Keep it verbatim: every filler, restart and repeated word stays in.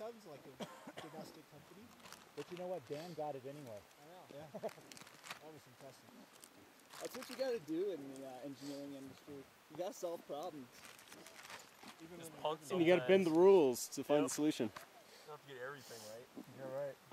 sounds like a domestic company. But you know what? Dan got it anyway. I know. Yeah. That was impressive. That's what you got to do in the uh, engineering industry. You got to solve problems. Even Just when punk And you got to bend the rules to find Yep. the solution. You don't have to get everything right. You're right.